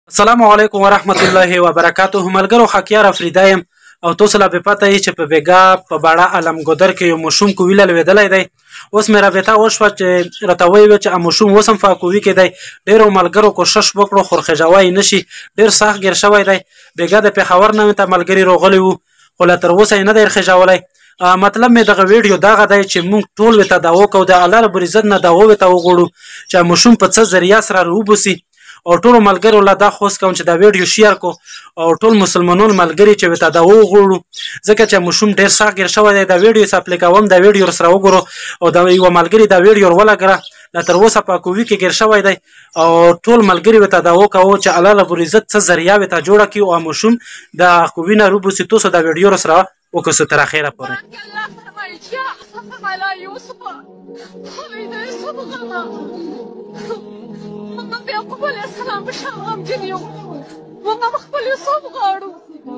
السلام علیکم ورحمت الله وبرکاته. ملګرو خاکیار افریدا یم او تاسو لا به پته یې چې په بیګا په باړه علمګودر کې یو مشوم کویله لویدلی دی. اوس مې رابطه وشوه چې راته ویې چې مشوم اوس هم فاکوي کې دی. ډېرو ملګرو کوشش وکړو خو خجاوی یې نشي، ډېر سخت ګیر شوی دی. بیګا د پېښور نه ته ملګري راغلي وو خو لا تر اوسه یې نه دی خجولی. مطلب مې دغه ویډیو دغه دی چې موږ ټول ورته دعوه کوو، د الله رب العزت نه دعوه ورته وغواړو چې مشوم په څه ذریعه سره راوبوسي. او ټول ملګرو له دا خوست کوم چې دا ویډیو شیر کو او ټول مسلمانانو ملګري چې ورته دعوه وغواړو، ځکه چې مشوم ډېر سخت ګیر شوی دی. دا ویډیو سپلی کوم، دا ویډیو سره وګورو او دا یو ملګري دا ویډیو ولګره لا تر اوسه په کووي کې ګیر شوی دی او ټول ملګري ورته دعوه کوو چې الله رب العزت څه ذریعه ورته جوړه کړي او مشوم د کووي نه روبوسي. تاسو دا ویډیو سره وکړو تر اخره پورې. يعقوب عليه السلام بشر غمجن يوم والله مخبل يصوب غارو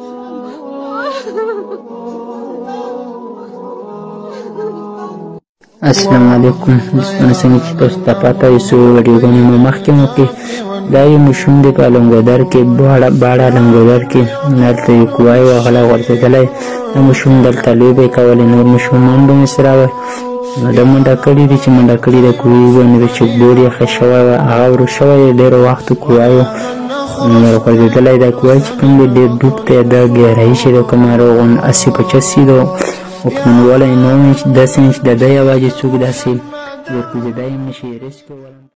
السلام علیکم. دوستانو څنګه چې تاسو ته پته وي څو ویډیوګانې مو مخکې کې دا یو مشوم دی په علمګودر کې باړه علمګودر کې هلته یو کوای وغلی غورځېدلی. دا مشوم دلته لوبې کولې، نور مشومان به مې سره وی نو د منډه کړي دي چې منډه کړي د کوهي باندې چې بور یې ښه شوی وه هغه ورو شوی دی. ډېرو وختو کوهی و غورځېدلی. دا کوهی چې کوم دی ډېر ډوب دی، د ګهرایي چې د کومه روغون 80 85 ده او پنوالی 9 انچ 10 انچ د ده یوازې څوک داسې ورکوزېدی هم نشي ریسک کولی.